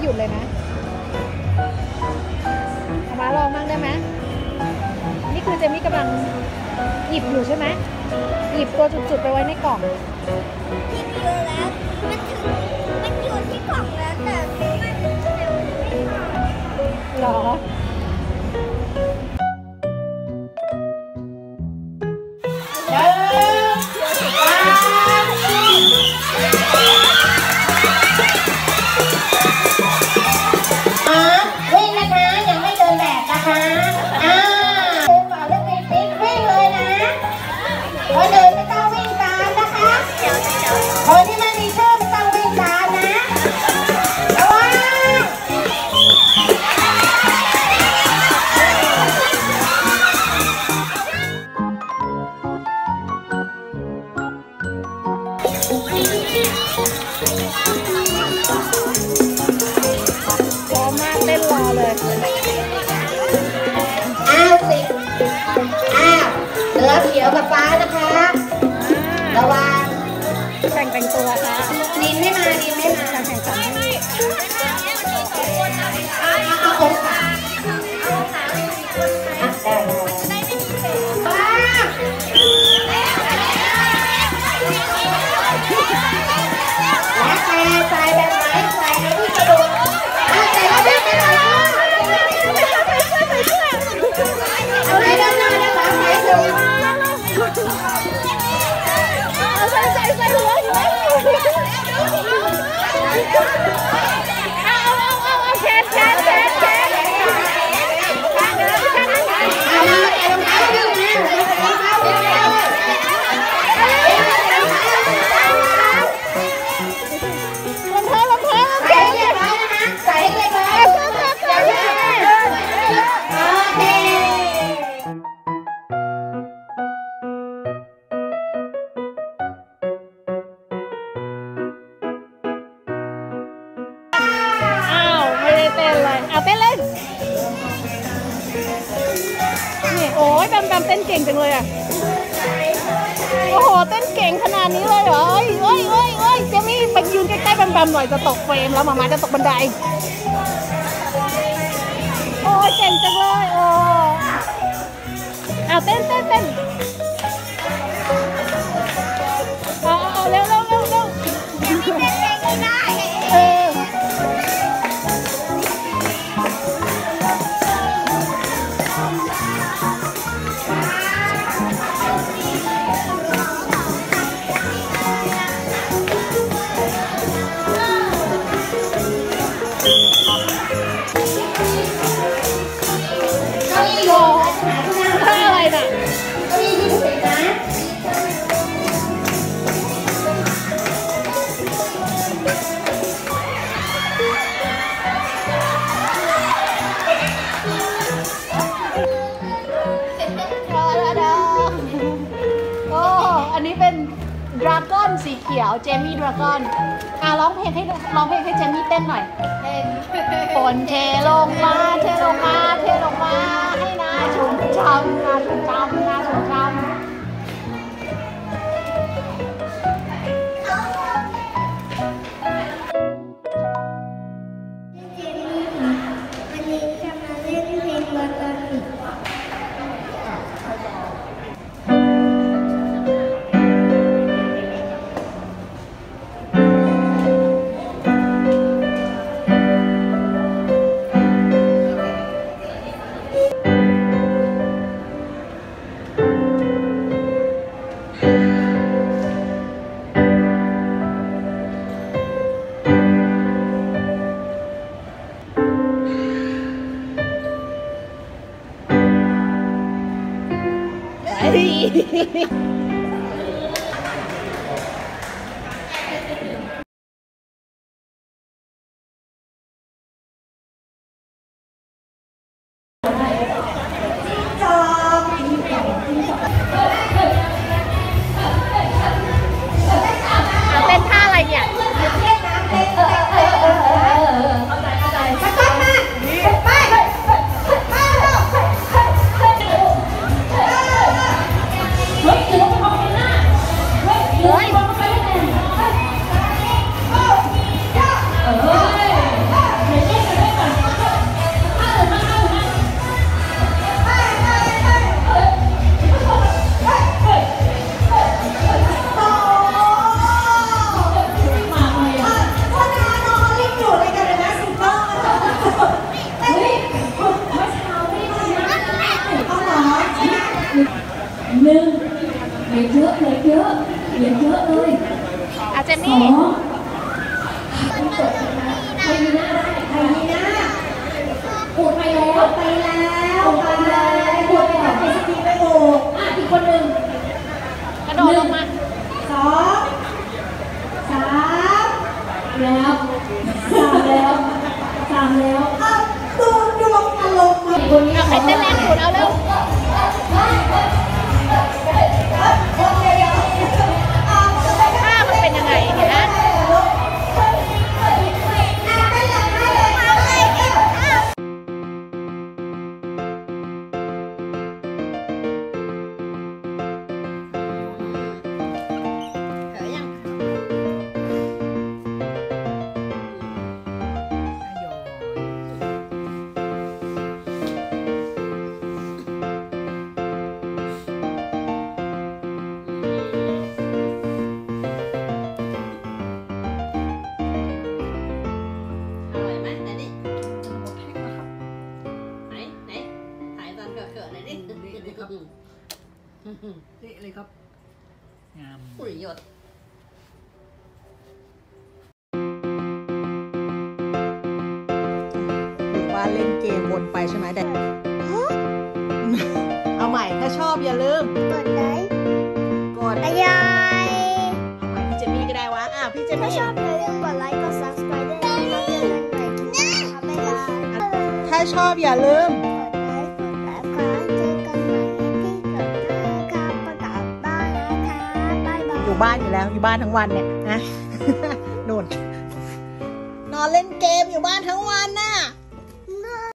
หยุดเลยนะมาลองมั่งได้ไหมนี่คือเจมี่กำลังหยิบอยู่ใช่ไหมหยิบตัวจุดๆไปไว้ในกล่องหยิบอยู่แล้วมันอยู่ที่กล่องแล้วแต่มันไม่หรอวิ่งนะคะยังไม่เดินแบบนะคะเดินต่อเรื่องติ๊กวิ่งเลยนะคนเดินไม่ต้องวิ่งตามนะคะคนที่ไม่มีชื่อไม่ต้องวิ่งตามนะระวังพร้อมมากเต้นรอเลยเหลือเขียวกับฟ้านะคะระวังแต่งตัวค่ะดินไม่มาแข่งขันเอาองศาแล้วแต่ใส่แบบไหนใส่ในที่สะดวกใส่แล้วไม่เป็นไรเอาให้ด้านหน้านะคะใส่ถุงใส่หัวเอาแขนเอาเต้นเลยนี่โอ้ยแบมเต้นเก่งจังเลยอ่ะโอ้โหเต้นเก่งขนาดนี้เลยเหรอเอ้ยเจมี่ไปยืนใกล้ๆแบมหน่อยจะตกเฟรมแล้วมาจะตกบันไดโอ้ยเก่งจังเลยโอ้เอาเต้นเอาเร็วอะไรน่ะอันนี้เป็นดราก้อนสีเขียวเจมี่ดราก้อนร้องเพลงให้เจมี่เต้นหน่อยฝนเทลงมาให้นาชุ่มช่ำวันนี้จะมาเล่นเพลงวันละหนึ่งรถ 1เหลือเยอะเหลือเยอะเหลือเยอะเลยเจม 2 มี่ใครมีหน้าได้ใครมีหน้าปวดไปแล้วไปแล้วไปแล้วปวดไปแล้วไปสกีไปโอ้อีกคนหนึ่งกระโดดลงมา 2 3แล้ว3แล้วดูดวงอารมณ์มาคนนี้ใครเต้นแรงสุดเอาเร็วท่ามันเป็นยังไงเห็นไหมเลยครับงามปุ๋ยหยดอยู่บ้านเล่นเกมวนไปใช่ไหมแต่เอาใหม่ถ้าชอบอย่าลืมกดไลค์กดอะไรเอาใหม่พี่เจมี่ก็ได้วะพี่เจถ้ามี่ชอบอย่าลืมกดไลค์กด subscribe ด้วยนะครับเจอกันใหม่คลิปหน้าครับบ๊ายบายถ้าชอบอย่าลืมกดไลค์กดแบบค้างเจอกันใหม่ที่เกิดนะครับประกาศบ้านนะคะบ๊ายบายอยู่บ้านอยู่แล้วอยู่บ้านทั้งวันเนี่ยนะ โน่นนอนเล่นเกมอยู่บ้านทั้งวันน่ะ